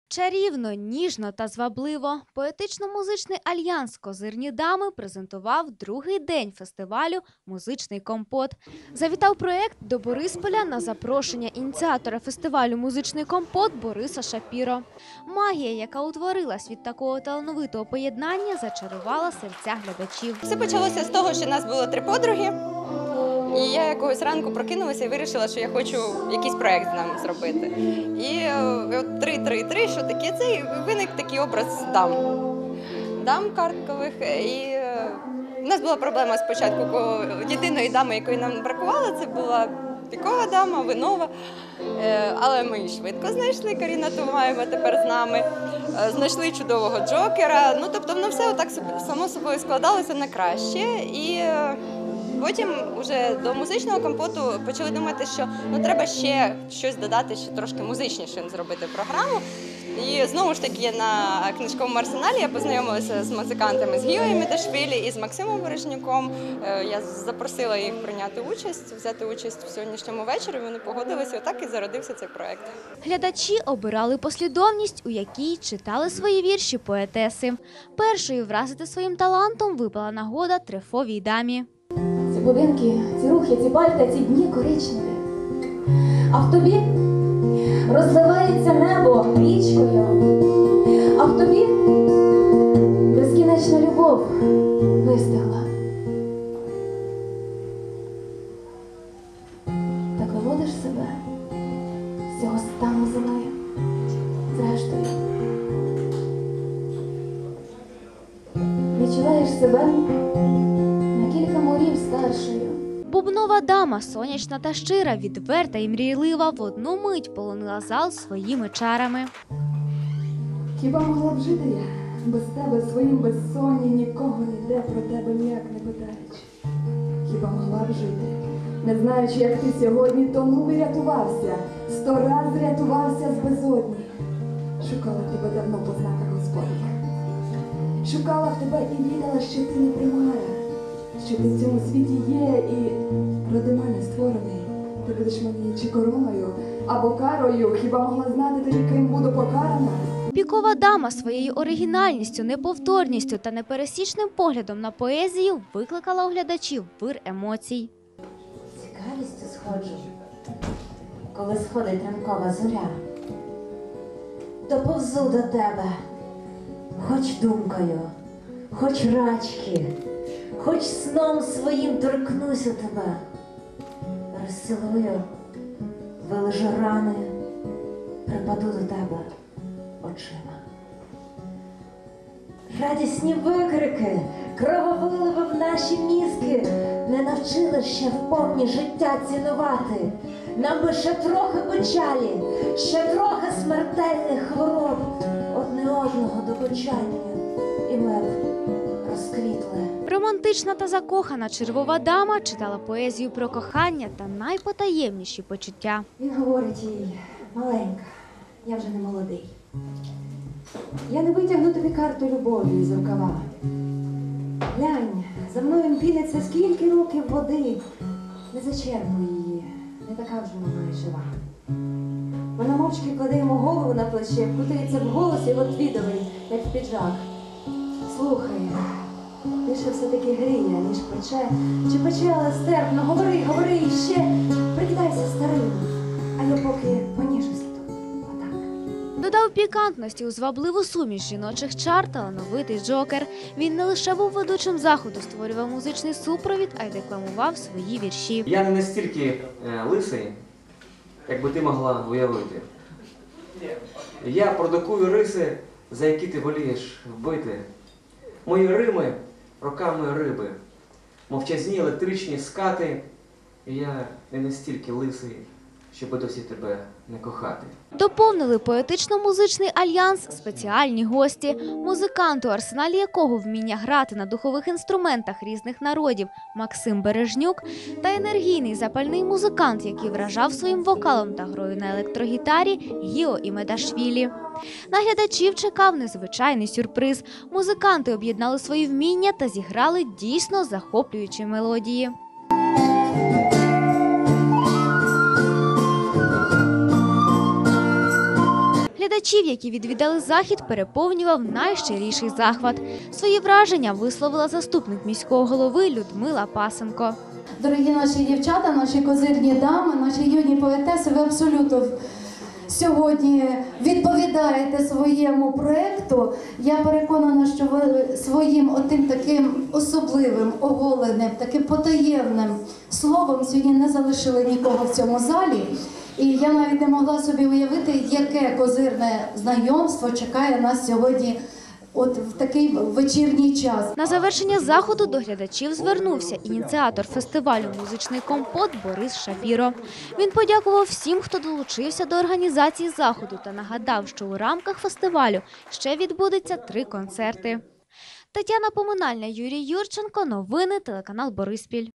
Чарівно, ніжно та звабливо поетично-музичний альянс «Козирні дами» презентував другий день фестивалю «Музичний компот». Завітав проєкт до Борисполя на запрошення ініціатора фестивалю «Музичний компот» Бориса Шапіро. Магія, яка утворилась від такого талановитого поєднання, зачарувала серця глядачів. Все почалося з того, що нас було 3 подруги. І я якогось ранку прокинулася і вирішила, що я хочу якийсь проєкт з нами зробити. І от 3-3-3, що таке? Це і виник такий образ дам карткових. І у нас була проблема спочатку. Єдиної дами, якої нам бракувало, це була пікова дама, винова. Але ми її швидко знайшли, Каріна Тумаєва тепер з нами. Знайшли чудового Джокера. Ну, тобто воно все отак само собою складалося на краще. І потім вже до музичного компоту почали думати, що треба ще щось додати, ще трошки музичніше зробити програму. І знову ж таки на книжковому арсеналі я познайомилася з музикантами, з Гією Медашвілі і з Максимом Бережнюком. Я запросила їх взяти участь в сьогоднішньому вечорі, вони погодилися, отак і зародився цей проєкт. Глядачі обирали послідовність, у якій читали свої вірші поетеси. Першою вразити своїм талантом випала нагода Трефовій дамі. Ці будинки, ці рухи, ці пальта, ці дні коричневі. А в тобі розливається небо річкою, а в тобі безкінечна любов вистигла. Так виводиш себе з цього стану зими, зрештою. Відчуваєш себе на кілька морів старшою. Бубнова дама, сонячна та щира, відверта і мрійлива, в одну мить полонила зал своїми чарами. Хіба могла б жити я без тебе своїм безсонні, нікого ніде про тебе ніяк не питаючи? Хіба могла б жити, не знаючи, як ти сьогодні тонув і рятувався, 100 раз рятувався з безодні? Шукала тебе давно по знаках Господніх. Шукала в тебе і вірила, що ти не примара, що ти в цьому світі є і ради мене створений. Ти будеш мені чи короною, або карою, хіба могла знати тоді, ким буду покарана? Пікова дама своєю оригінальністю, неповторністю та непересічним поглядом на поезію викликала у глядачів вир емоцій. Цікавістю сходжу, коли сходить ранкова зоря, доповзу до тебе, хоч думкою, хоч рачки, хоч сном своїм торкнуся тебе, розцілую, вилежу рани, припаду до тебе очима. Радісні викрики, крововиливи в наші мізки не навчили ще вповні життя цінувати. Нам би ще трохи печалі, ще трохи смертельних хвороб, одне одного до кочання, і ми б розквітли. Романтична та закохана червова дама читала поезію про кохання та найпотаємніші почуття. Він говорить їй: маленька, я вже не молодий. Я не витягну тобі карту любові із рукава. Глянь, за мною піниться скільки років води. Не зачерпуй її, не така вже вона і жива. Вона мовчки кладе йому голову на плече, вкутається в голосі Лотвідовий, як в піджак. Слухай, більше все-таки гріє, ніж пече. Чи пече, але стерпно, говори, говори іще, прикидайся старим, а я поки поніжуся тут, отак. Додав пікантності у звабливу суміш жіночих чар талановитий Джокер. Він не лише був ведучим заходу, створював музичний супровід, а й декламував свої вірші. Я не настільки лисий, як би ти могла уявити. Я продукую риси, за які ти волієш вбити. Мої рими роками риби, мовчазні електричні скати. Я не настільки лисий, щоб досі тебе не кохати. Доповнили поетично-музичний альянс спеціальні гості, музикант, у арсеналі якого вміння грати на духових інструментах різних народів Максим Бережнюк та енергійний запальний музикант, який вражав своїм вокалом та грою на електрогітарі Гіо Медашвілі. На глядачів чекав незвичайний сюрприз. Музиканти об'єднали свої вміння та зіграли дійсно захоплюючі мелодії. Глядачів, які відвідали захід, переповнював найщиріший захват. Свої враження висловила заступник міського голови Людмила Пасенко. Дорогі наші дівчата, наші козирні дами, наші юні поетеси, ви абсолютно сьогодні відповідаєте своєму проєкту. Я переконана, що ви своїм отим таким особливим, оголеним, таким потаємним словом сьогодні не залишили нікого в цьому залі. І я навіть не могла собі уявити, яке козирне знайомство чекає нас сьогодні от в такий вечірній час. На завершення заходу до глядачів звернувся ініціатор фестивалю «Музичний компот» Борис Шапіро. Він подякував всім, хто долучився до організації заходу та нагадав, що у рамках фестивалю ще відбудеться 3 концерти. Тетяна Поминальна, Юрій Юрченко. Новини телеканал Бориспіль.